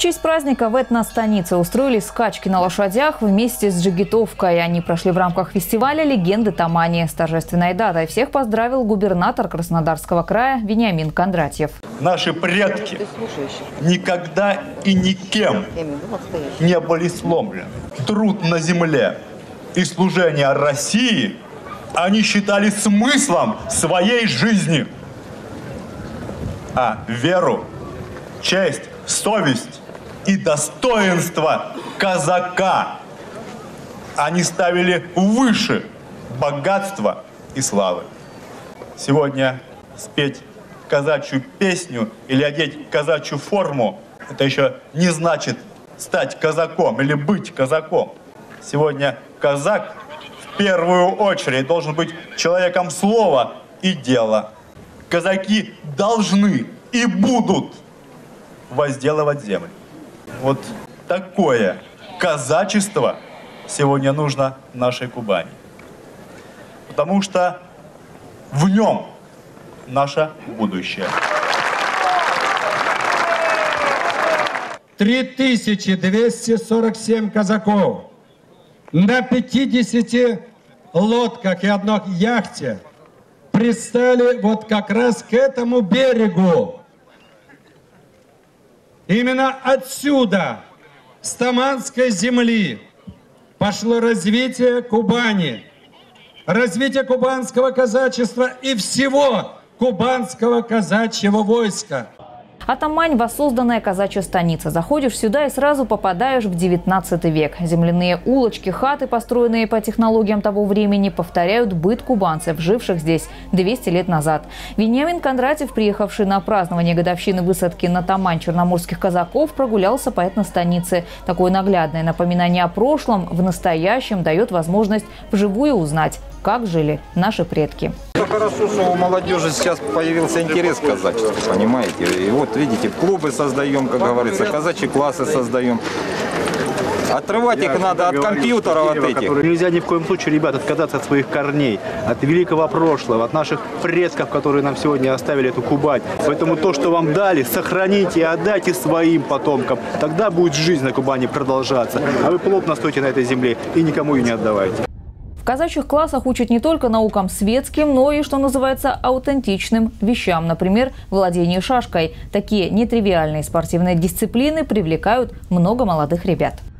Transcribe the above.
честь праздника в этностанице устроили скачки на лошадях вместе с джигитовкой. Они прошли в рамках фестиваля «Легенды Тамани». С торжественной датой всех поздравил губернатор Краснодарского края Вениамин Кондратьев. Наши предки никогда и никем не были сломлены. Труд на земле и служение России они считали смыслом своей жизни. А веру, честь, совесть и достоинство казака они ставили выше богатства и славы. Сегодня спеть казачью песню или одеть казачью форму – это еще не значит стать казаком или быть казаком. Сегодня казак в первую очередь должен быть человеком слова и дела. Казаки должны и будут возделывать землю. Вот такое казачество сегодня нужно нашей Кубани. Потому что в нем наше будущее. 3247 казаков на 50 лодках и одной яхте пристали вот как раз к этому берегу. Именно отсюда, с Таманской земли, пошло развитие Кубани, развитие кубанского казачества и всего кубанского казачьего войска. А Тамань – воссозданная казачья станица. Заходишь сюда и сразу попадаешь в 19 век. Земляные улочки, хаты, построенные по технологиям того времени, повторяют быт кубанцев, живших здесь 200 лет назад. Вениамин Кондратьев, приехавший на празднование годовщины высадки на Тамань черноморских казаков, прогулялся по этностанице. Такое наглядное напоминание о прошлом в настоящем дает возможность вживую узнать, как жили наши предки. Хорошо, что у молодежи сейчас появился интерес к казачеству, понимаете? И вот видите, клубы создаем, как говорится, казачьи классы создаем. Отрывать их надо от компьютеров от этих. Нельзя ни в коем случае, ребят, отказаться от своих корней, от великого прошлого, от наших предков, которые нам сегодня оставили эту Кубань. Поэтому то, что вам дали, сохраните и отдайте своим потомкам. Тогда будет жизнь на Кубани продолжаться. А вы плотно стойте на этой земле и никому ее не отдавайте. В казачьих классах учат не только наукам светским, но и, что называется, аутентичным вещам. Например, владение шашкой. Такие нетривиальные спортивные дисциплины привлекают много молодых ребят.